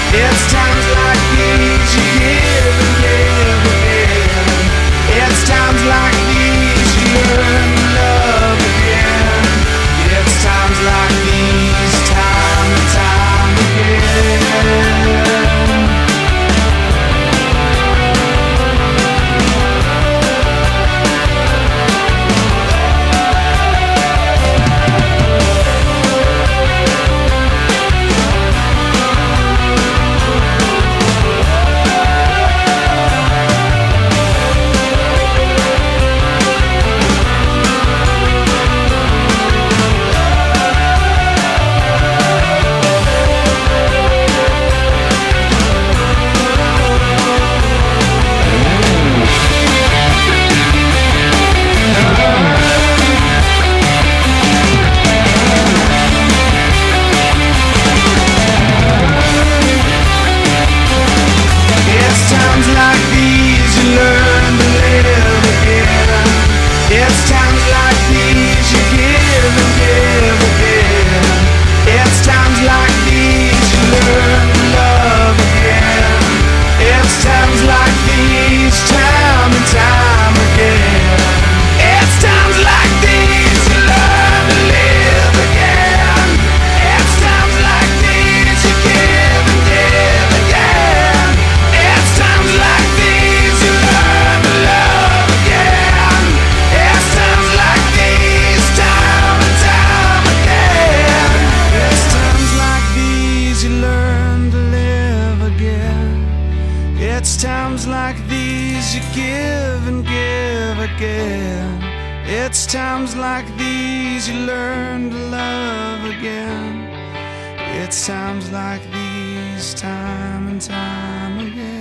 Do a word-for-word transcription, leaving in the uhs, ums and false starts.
It's times like these you give and give again. It's times like these you learn to love again. It's times like these, time and time again. It's times like these you give and give again. It's times like these you learn to love again. It's times like these, time and time again.